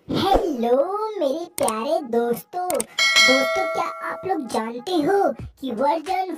Hello मेरे प्यारे दोस्तों। क्या आप लोग जानते हो कि वर्जन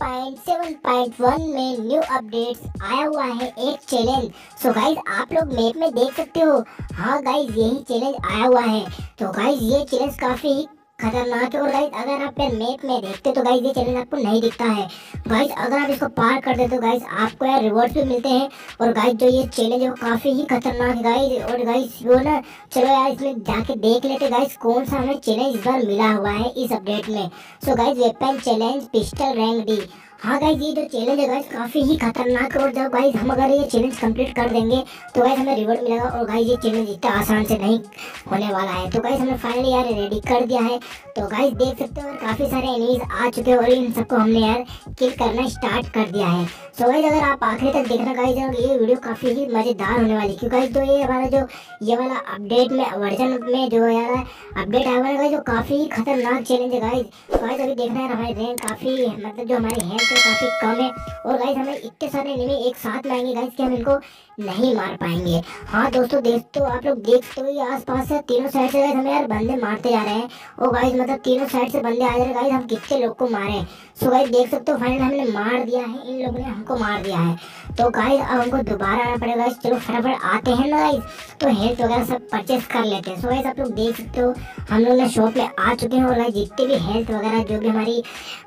5.7.1 में न्यू अपडेट्स आया हुआ है एक चैलेंज। सो गाइज आप लोग मैप में देख सकते हो। हाँ गाइज यही चैलेंज आया हुआ है। तो गाइज ये चैलेंज काफी खतरनाक है। और गाइज अगर आप मैप में देखते तो गाइज ये चैलेंज आपको नहीं दिखता है। गाइज अगर आप इसको पार कर देते तो गाइज आपको यार रिवॉर्ड्स भी मिलते हैं। और गाइज जो ये चैलेंज है वो काफी ही खतरनाक है गाइज। और गाइज वो ना चलो यार इसमें जाके देख लेते गाइज कौन सा हमें चैलेंज इस बार मिला हुआ है इस अपडेट में। So guys weapon challenge pistol rank D. हाँ गाइज ये जो चैलेंज है गाइज काफी ही खतरनाक है। और जब गाइज हम अगर ये चैलेंज कंप्लीट कर देंगे तो गाइज हमें रिवॉर्ड मिलेगा। और गाइज ये चैलेंज इतना आसान से नहीं होने वाला है। तो गाइज हमने फाइनली यार रेडी कर दिया है। तो गाइज देख सकते हो काफी सारे एनिमीज आ चुके हैं और इन सबको हमने यार किल करना स्टार्ट कर दिया है। सो गाइज अगर आप आखिरी तक देखना गाइज और ये वीडियो काफी ही मजेदार होने वाली है। क्योंकि गाइज तो ये हमारा जो ये वाला अपडेट में वर्जन में जो यार अपडेट आया हुआ है गाइज जो काफी ही खतरनाक चैलेंज है गाइज। गाइज अभी देखना है हमारी रैंक काफी मतलब जो हमारी हेल्थ है काफी कम है। और गाइज हमें इतने सारे एनिमी एक साथ में आएंगे गाइज कि हम इनको नहीं मार पाएंगे। हाँ दोस्तों आप लोग देख सकते हो ये आसपास से तीनों साइड से गाइज हमें यार बंदे मारते जा रहे हैं। और गाइज मतलब तीनों साइड से बंदे आ जा रहे हैं गाइज हम कितने लोग को मारे। सो गाइज देख सकते हो फाइनल हमने मार दिया है, इन लोगों ने हमको मार दिया है। तो गाइज अब हमको दोबारा आना पड़ेगा। चलो फटाफट आते हैं ना गाइज तो हेल्थ वगैरह सब परचेस कर लेते हैं। सो गाइज आप लोग देख सकते हो हम लोग ना शॉप में आ चुके हैं। और गाइज जितने भी हेल्थ वगैरह जो भी हमारी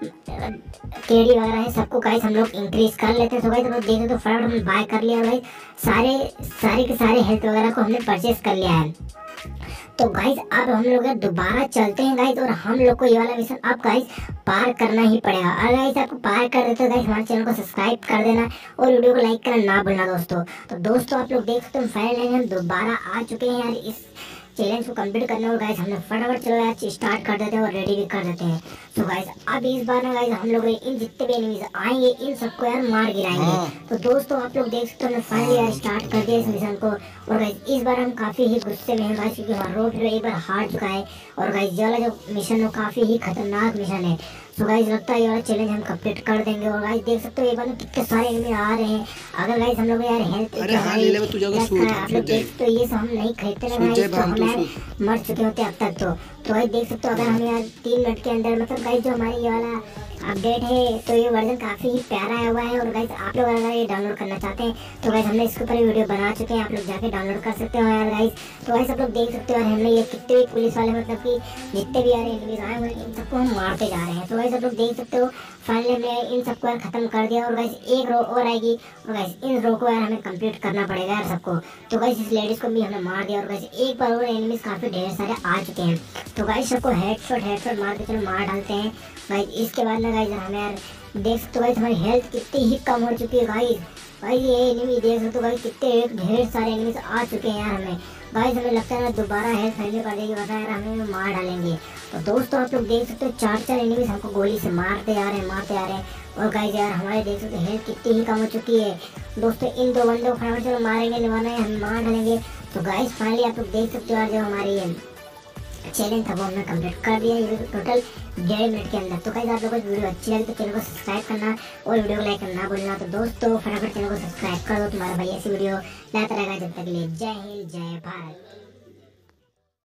केडी वगैरह है सबको गाइज हम लोग इंक्रीज कर लेते हैं। सो गाइज आप लोग देख सकते हो फटाफट हमने बाय कर लिया गाइज सारे के सारे हेल्थ वगैरह को हमने परचेस कर लिया है। तो गाइज अब हम लोग दोबारा चलते हैं गाइज और हम लोग को ये वाला मिशन अब गाइज पार करना ही पड़ेगा। अगर गाइज आपको पार कर देते हो गाइज हमारे चैनल को सब्सक्राइब कर देना और वीडियो को लाइक करना ना भूलना दोस्तों। तो दोस्तों आप लोग देख सकते हो फाइनली हम दोबारा आ चुके हैं यार इस चैलेंज को कंप्लीट करने। और गाइज हमने फटाफट चलो यार स्टार्ट कर देते हैं और रेडी भी कर देते हैं। तो गाइज अब इस बार ना गाइज हम लोग इन जितने भी एनिमीज आएंगे इन सबको यार मार गिराएंगे। तो दोस्तों आप लोग देख सकते हो हमने फाइनली यार स्टार्ट कर दिया इस मिशन को। और गाइज इस बार हम काफी ही गुस्से में हैं गाइज क्योंकि हमारा रोड एक बार हार चुका है। और गाइज ये वाला जो मिशन है काफी ही खतरनाक मिशन है। सो गाइज लगता है ये वाला चैलेंज हम कंप्लीट कर देंगे। और गाइज देख सकते हो एक बार कितने सारे एनिमी आ रहे हैं। अगर गाइज हम लोग यार हेल्थ आप लोग देख सकते हो ये सब हम नहीं खरीदते ना गाइज तो हम मर चुके होते अब तक। तो गाइज देख सकते हो अगर हम यार 3 मिनट के अंदर मतलब गाइज जो हमारी ये वाला अपडेट है तो ये वर्जन काफ़ी ही प्यारा आया हुआ है। और गाइज आप लोग अगर ये डाउनलोड करना चाहते हैं तो गाइज हमने इसके ऊपर वीडियो बना चुके हैं, आप लोग जाके डाउनलोड कर सकते हो यार गाइज। तो गाइज आप लोग देख सकते हो यार हमने ये कितने भी पुलिस वाले मतलब कि जितने भी यार एनिमीज आए हुए इन सबको हम मारते जा रहे हैं। तो गाइज आप लोग देख सकते हो फाइनली हमने इन सबको यार खत्म कर दिया। और गाइज एक रो और आएगी और गाइज इन रो को यार हमें कंप्लीट करना पड़ेगा यार सबको। तो गाइज इस लेडीज को भी हमने मार दिया। और गाइज एक बार और एनिमीज काफ़ी ढेर सारे आ चुके हैं। तो गाइज सबको हेडशॉट मार के चलो मार डालते हैं गाइज। इसके बाद ना गाइज हमें यार देख सकते हो गाइज हमारी हेल्थ कितनी ही कम हो चुकी है गाइज। गाइज ये एनिमी देख सकते हो गाइज कितने ढेर सारे एनिमीज आ चुके हैं यार हमें। गाइज हमें लगता है ना दोबारा हेल्थ फैलने पड़ जाएगी वरना यार हमें मार डालेंगे। तो दोस्तों आप लोग देख सकते हो 4 एनिमीज हमको गोली से मारते आ रहे हैं। और गाइज यार हमारे देख सकते हो हेल्थ कितनी ही कम हो चुकी है। दोस्तों इन 2 बंदों को फटाफट चलो मारेंगे निभाना है हम मार डालेंगे। तो गाइज फाइनली आप लोग देख सकते हो यार जो हमारी चैलेंज था वो हमने कंप्लीट कर दिया ये टोटल 1.5 मिनट के अंदर। तो गाइस आप लोगों को वीडियो अच्छी लगी तो चैनल को सब्सक्राइब करना और वीडियो को लाइक करना ना भूलना। तो दोस्तों फटाफट चैनल को सब्सक्राइब कर दो, तुम्हारा भाई ऐसी वीडियो लाता रहेगा। जब तक के लिए जय हिंद जय भारत।